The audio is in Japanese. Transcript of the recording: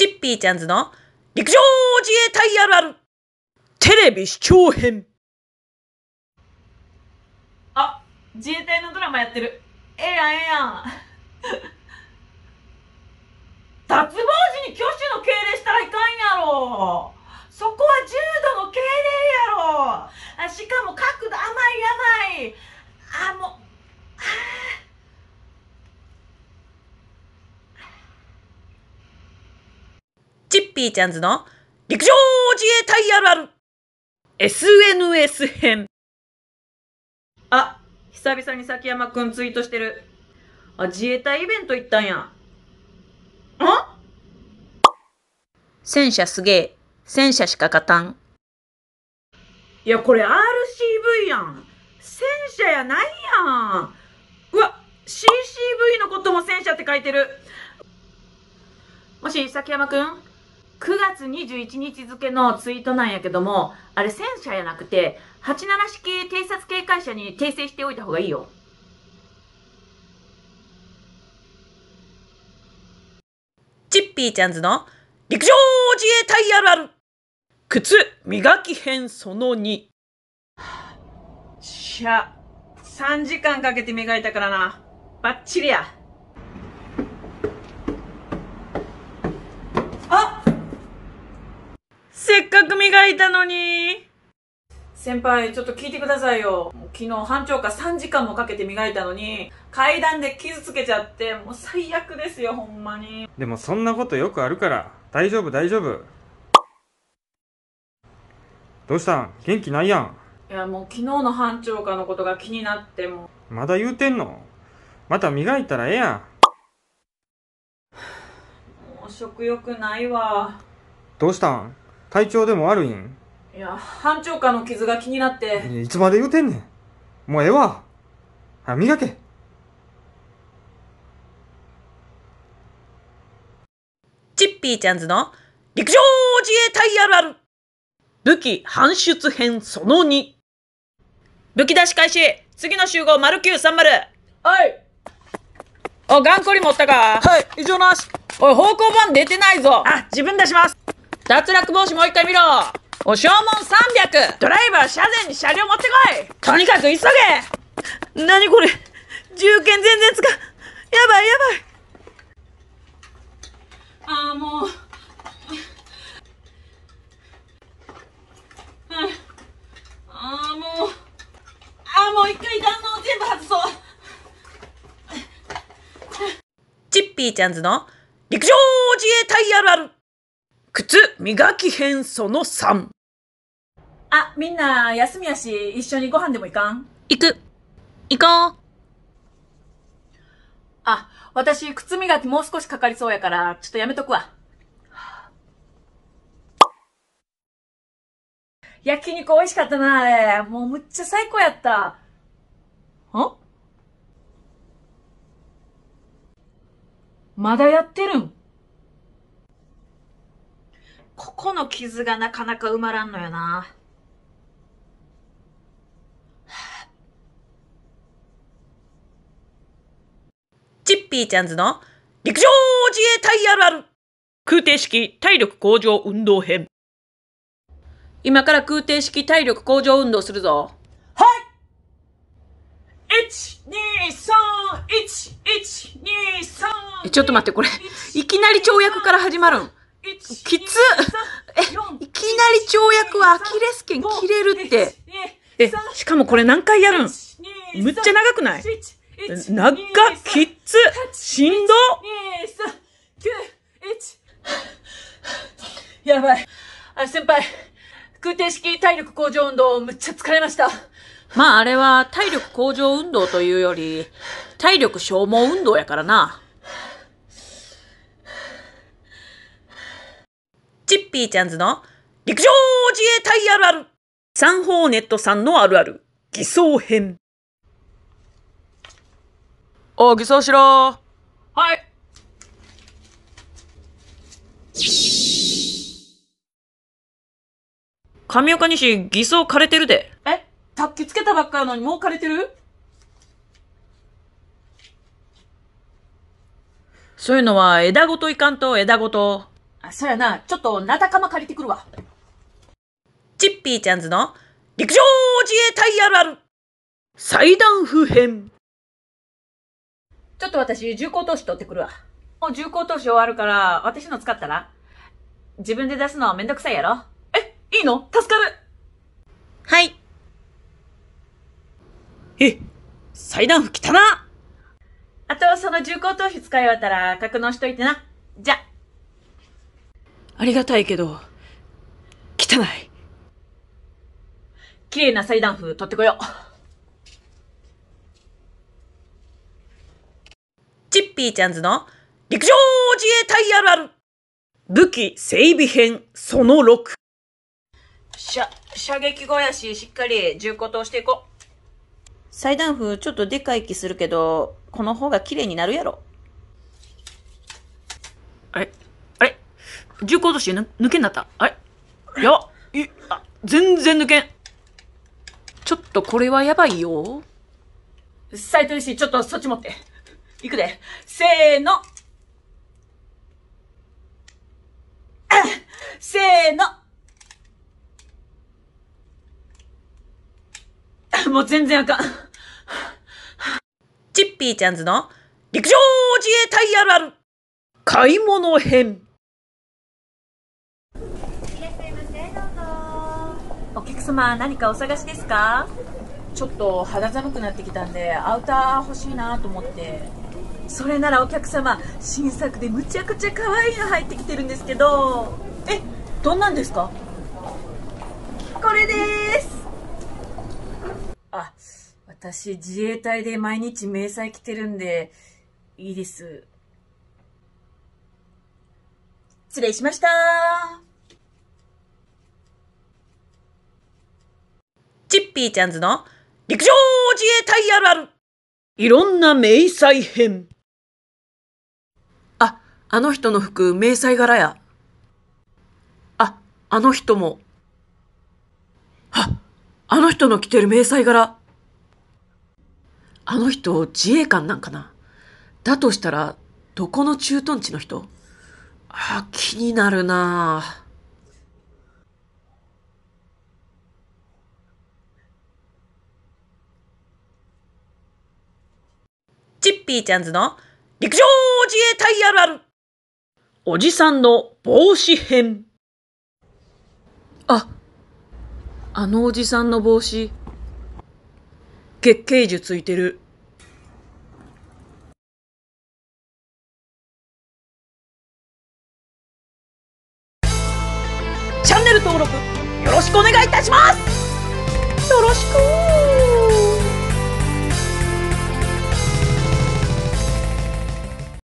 チッピーちゃんズの陸上自衛隊あるあるテレビ視聴編。あ、自衛隊のドラマやってる。ええやんええやん。脱帽時に挙手の敬礼したらいかんやろ。そこは重度の敬礼やろ。しかも角度甘い。もうチッピーちゃんズの陸上自衛隊あるある SNS 編。あ、久々に崎山くんツイートしてる。自衛隊イベント行ったんや。戦車すげえ。戦車しか勝たん。いや、これ RCV やん。戦車やないやん。うわ、CCV のことも戦車って書いてる。もし、崎山くん、9月21日付のツイートなんやけども、あれ戦車やなくて、87式偵察警戒車に訂正しておいた方がいいよ。チッピーちゃんズの陸上自衛隊あるある靴磨き編その2。3時間かけて磨いたからな。バッチリや。せっかく磨いたのに。先輩、ちょっと聞いてくださいよ。昨日班長が3時間もかけて磨いたのに、階段で傷つけちゃって、もう最悪ですよ、ほんまに。 でもそんなことよくあるから、大丈夫。どうしたん？元気ないやん。 いや、もう昨日の班長かのことが気になって、もう。 まだ言うてんの？また磨いたらええやん。 もう食欲ないわ。 どうしたん？体調でも悪いん？ いや、班長かの傷が気になって。 いつまで言うてんねん。もうええわ。磨け。 チッピーちゃんズの陸上自衛隊あるある武器搬出編その2。武器出し開始。次の集合0930。はい。ガンコリ持ったか？はい、異常なし。おい、方向盤出てないぞ。自分出します。脱落防止もう一回見ろ。消耗300。ドライバー車前に車両持ってこい。とにかく急げ。何これ、銃剣全然やばい。もう。もう一回弾の全部外そう。チッピーちゃんズの陸上自衛隊あるある靴磨き編その3。みんな休みやし、一緒にご飯でも行かん？行こう。私靴磨きもう少しかかりそうやから、ちょっとやめとくわ。焼肉美味しかったな、あれ。もうむっちゃ最高やった。まだやってるん？ここの傷がなかなか埋まらんのよな。チッピーちゃんズの陸上自衛隊あるある空挺式体力向上運動編。今から空挺式体力向上運動するぞ。はい。123ちょっと待って、これいきなり跳躍から始まるん？きつっ。いきなり跳躍はアキレス腱切れるって。しかもこれ何回やるん？むっちゃ長くない？長っ、きつっ、しんど。やばい。先輩、空挺式体力向上運動むっちゃ疲れました。あれは体力向上運動というより体力消耗運動やからな。チッピーちゃんズの陸上自衛隊あるあるサンホーネットさんのあるある偽装編。偽装しろ。はい。上岡西、偽装枯れてるで。さっきつけたばっかやのにもう枯れてる？そういうのは枝ごといかんと枝ごと。 そやな、ちょっとなたかま借りてくるわ。チッピーちゃんズの陸上自衛隊あるある祭壇風編。ちょっと私、重工投資取ってくるわ。もう重工投資終わるから、私の使ったら自分で出すのはめんどくさいやろ。いいの？助かる。はい。祭壇風来たな。あと、その重工投資使い終わったら格納しといてな。じゃ。ありがたいけど、汚い。綺麗な祭壇風取ってこよう。チッピーちゃんズの陸上自衛隊あるある武器整備編その6。射撃後やし、しっかり銃口通していこう。祭壇風ちょっとでかい気するけど、この方が綺麗になるやろ。あれ銃口通し抜けんなった。やば全然抜けん。ちょっとこれはやばいよ。斉藤氏、ちょっとそっち持って。いくで。せーの。せーの。もう全然あかん。チッピーちゃんズの陸上自衛隊あるある買い物編。お客様、何かお探しですか？ちょっと肌寒くなってきたんでアウター欲しいなと思って。それならお客様、新作でむちゃくちゃ可愛いの入ってきてるんですけど。どんなんですか？これです。私自衛隊で毎日迷彩着てるんでいいです。失礼しました。チッピーちゃんズの陸上自衛隊あるあるいろんな迷彩編。あの人の服迷彩柄や。あの人も。あの人の着てる迷彩柄。あの人自衛官なんかな。だとしたらどこの駐屯地の人？気になるな。チッピーちゃんズの陸上自衛隊あるあるおじさんの帽子編。あのおじさんの帽子、月桂樹ついてる。チャンネル登録よろしくお願いいたします。